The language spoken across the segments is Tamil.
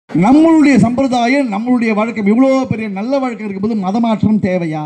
நம்மளுடைய சம்பிரதாயம், நம்மளுடைய வழக்கம், இவ்வளோ பெரிய நல்ல வழக்கம் இருக்கும்போது மதமாற்றம் தேவையா?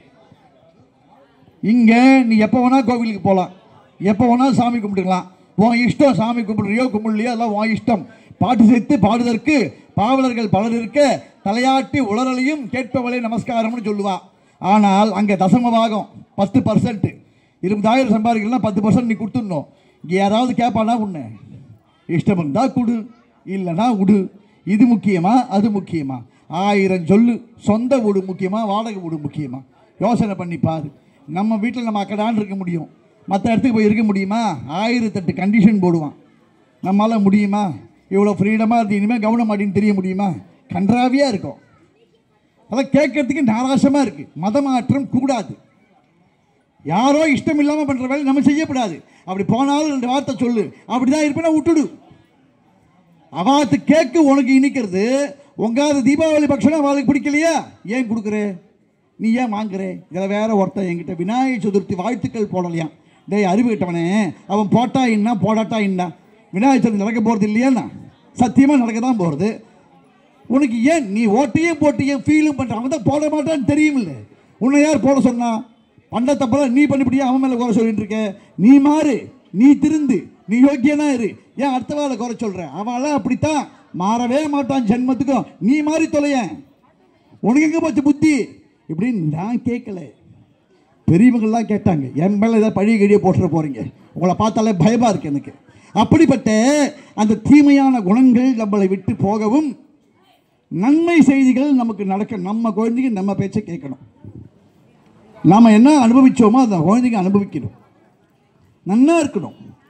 இங்கே நீ எப்போ வேணால் கோவிலுக்கு போகலாம், எப்போ வேணால் சாமி கும்பிட்டுக்கலாம். உன் இஷ்டம், சாமி கும்பிடுறியோ கும்பிடலையோ அதெல்லாம் உன் இஷ்டம். பாட்டு சேர்த்து பாடுவதற்கு பாவலர்கள் பலர் இருக்க தலையாட்டி உளறலையும் கேட்பவளே நமஸ்காரம்னு சொல்லுவா. ஆனால் அங்கே தசமபாகம் 10%, 20,000 சம்பாதிக்கலாம் 10% நீ கொடுத்துடணும். இங்கே யாராவது கேட்பானா? உன்னை இஷ்டம் இருந்தால் கொடு, இல்லைனா விடு. இது முக்கியமா அது முக்கியமா? 1000 சொல்லு. சொந்த வீடு முக்கியமா வாடகை வீடு முக்கியமா? யோசனை பண்ணிப்பார். நம்ம வீட்டில் நம்ம அக்கடான்னு இருக்க முடியும், மற்ற இடத்துக்கு போய் இருக்க முடியுமா? 1008 கண்டிஷன் போடுவான். நம்மளால் முடியுமா? இவ்வளோ ஃப்ரீடமாக இருந்து இனிமேல் கவனம் அப்படின்னு தெரிய முடியுமா? கன்றாவியாக இருக்கும். அதெல்லாம் கேட்கறதுக்கு நாராசமாக இருக்குது. மதமாற்றம் கூடாது. யாரோ இஷ்டம் இல்லாமல் பண்ணுற வேலை நம்ம செய்யக்கூடாது. அப்படி போனாலும் 2 வார்த்தை சொல்லு, அப்படி தான் இருப்பேன்னா விட்டுடு. அவாத்து கேட்கு உனக்கு இனிக்கிறது. உங்காத தீபாவளி பட்சம் அவளுக்கு பிடிக்கலையா? ஏன் கொடுக்குற? நீ ஏன் வாங்குற? இதில் வேற ஒருத்தன் என்கிட்ட விநாயகர் சதுர்த்தி வாழ்த்துக்கள் போடலையாம். டேய் அறிவு கிட்டவனே, அவன் போட்டா என்ன போடாட்டா என்ன? விநாயகர் சதுர்த்தி நடக்க போகிறது இல்லையாண்ணா? சத்தியமாக நடக்க தான் போகிறது. உனக்கு ஏன் நீ ஓட்டையும் போட்டியும் ஃபீலும் பண்ணுற? அவன் தான் போட மாட்டான்னு தெரியுமில்ல. உன்னை யார் போட சொன்னா? பண்ண தப்பெல்லாம் நீ பண்ணிவிட்டியா? அவன் மேலே குறை சொல்லிட்டு இருக்க. நீ மாறு, நீ திருந்து, நீ யோக்கியனா இரு. ஏன் அடுத்த வேலை குறை சொல்கிற? அவெல்லாம் அப்படித்தான், மாறவே மாட்டான் ஜென்மத்துக்கும். நீ மாறி தொலைய. உனக்கு எங்கே போச்சு புத்தி? இப்படின்னு நான் கேட்கல, பெரியவங்கள்லாம் கேட்டாங்க. என் மேலே ஏதாவது பழைய கழியை போட்டுற போகிறீங்க, உங்களை பார்த்தாலே பயமாக இருக்குது எனக்கு. அப்படிப்பட்ட அந்த தீமையான குணங்கள் நம்மளை விட்டு போகவும், நன்மை செய்திகள் நமக்கு நடக்க, நம்ம குழந்தைங்க நம்ம பேச்சை கேட்கணும். நாம் என்ன அனுபவித்தோமோ அந்த குழந்தைங்க அனுபவிக்கணும், நன்னா இருக்கணும்.